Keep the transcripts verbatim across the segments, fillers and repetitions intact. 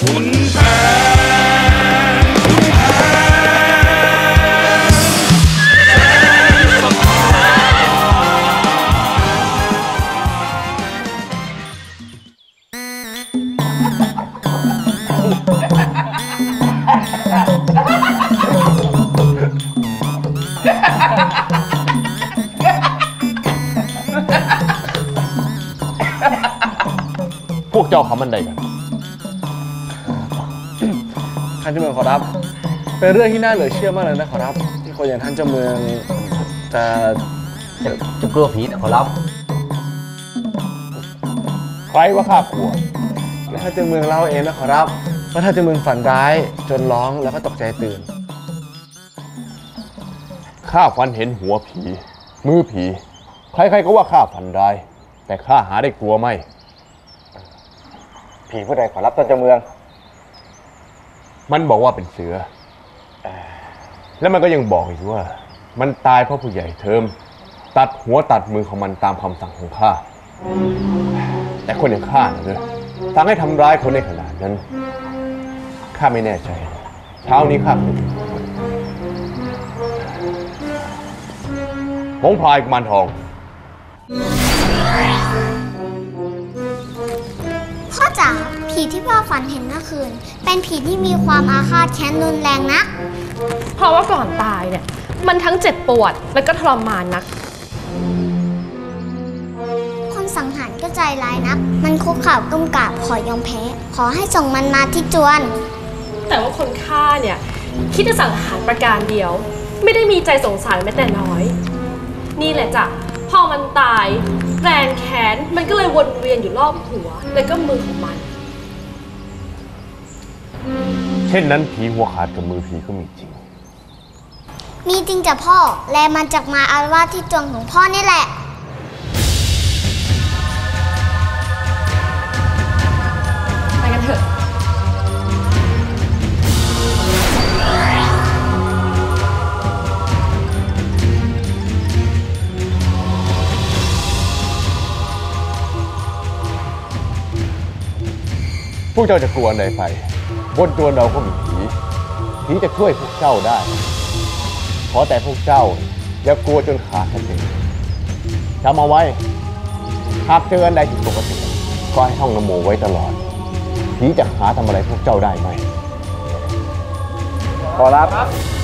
คุณแผนพวกเจ้าคำมันใดกันท่านเจ้าเมืองขอรับเป็นเรื่องที่น่าเหลือเชื่อมากเลยนะขอรับที่คนอย่างท่านเจ้าเมืองจะจะจะกลัวผีนะขอรับใครว่าข้ากลัวแล้วท่านเจ้าเมืองเล่าเองนะขอรับว่าท่านเจ้าเมืองฝันร้ายจนร้องแล้วก็ตกใจตื่นข้าฝันเห็นหัวผีมือผีใครๆก็ว่าข้าฝันร้ายแต่ข้าหาได้กลัวไหมผีผู้ใดขอรับท่านเจ้าเมืองมันบอกว่าเป็นเสือแล้วมันก็ยังบอกอีกว่ามันตายเพราะผู้ใหญ่เทิมตัดหัวตัดมือของมันตามคำสั่งของข้าแต่คนอย่างข้าเนี่ยสั่งให้ทำร้ายคนในขนาดนั้นข้าไม่แน่ใจเช้านี้ข้าเป็นหงพลายกุมารทองพ่อจ๋าผีที่พ่อฝันเห็นเมื่อคืนเป็นผีที่มีความอาฆาตแค้นรุนแรงนักเพราะว่าก่อนตายเนี่ยมันทั้งเจ็บปวดและก็ทรมานนักคนสังหารก็ใจร้ายนักมันคุกเข่าก้มกราบขอยอมแพ้ขอให้ส่งมันมาที่จวนแต่ว่าคนฆ่าเนี่ยคิดจะสังหารประการเดียวไม่ได้มีใจสงสารแม้แต่น้อยนี่แหละจ้ะพอมันตายแรงแค้นมันก็เลยวนเวียนอยู่รอบหัวและก็มือของมันเช่นนั้นผีหัวขาดกับมือผีก็มีจริงมีจริงจ้ะพ่อและมันจะมาอาละวาดที่จวนของพ่อนี่แหละไปกันเถอะพวกเจ้าจะกลัวอะไรไปบนตัวเราก็มีผีผีจะช่วยพวกเจ้าได้ขอแต่พวกเจ้าอย่ากลัวจนขาดสติจำเอาไว้หากเจออะไรผิดปกติก็ให้ท่องนโมไว้ตลอดผีจะหาทำอะไรพวกเจ้าได้ไหมขอรับ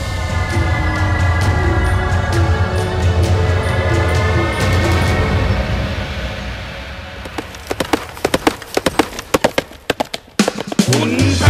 คุณแผ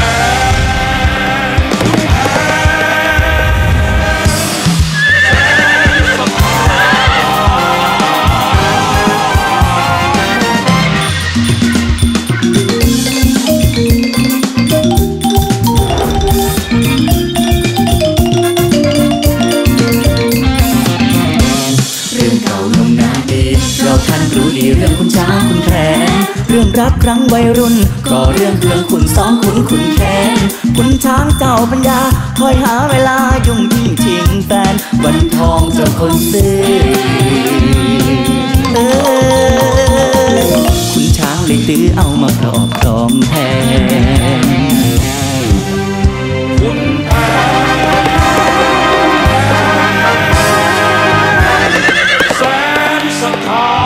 เรื่องรักครั้งวัยรุ่นก็เรื่องเรื่องขุนสองขุนขุนแค้นขุนช้างเจ้าปัญญาคอยหาเวลายุ่งยิ่งชิงแฟนวันทองเจ้าคนซื้อเออขุนช้างเลยตื้อเอามาครอบครองแทนคุณแผนแสนสถ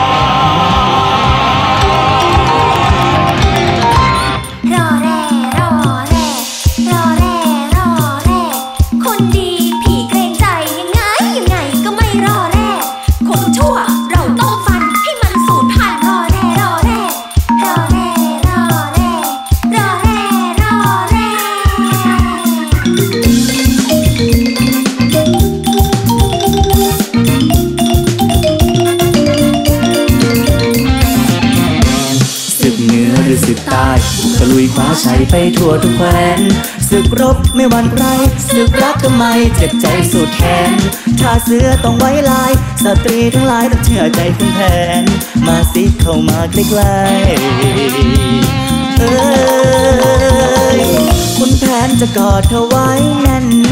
ตะลุยคว้าชัยไปทั่วทุกแคว้นศึกรบไม่หวั่นใครศึกรักทำไมเจ็บใจสุดแขนถ้าเสือต้องไว้ลายสตรีทั้งหลายต้องเชื่อใจคุณแผนมาสิเข้ามาใกล้ๆเอ้ยคุณแผนจะกอดเธอไว้แน่